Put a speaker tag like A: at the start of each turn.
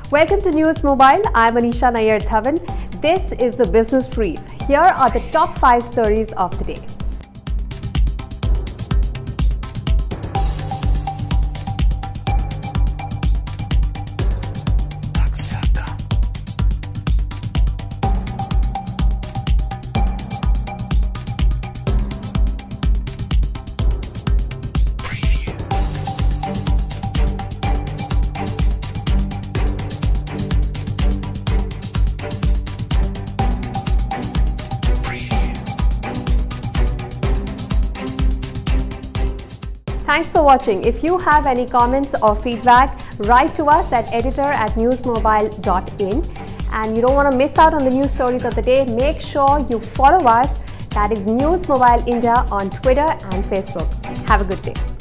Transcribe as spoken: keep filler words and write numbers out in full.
A: Welcome to NewsMobile. I'm Anisha Nair Thavan. This is the business brief. Here are the top five stories of the day. Thanks for watching. If you have any comments or feedback, write to us at editor at newsmobile dot in. And you don't want to miss out on the news stories of the day, make sure you follow us. That is NewsMobile India on Twitter and Facebook. Have a good day.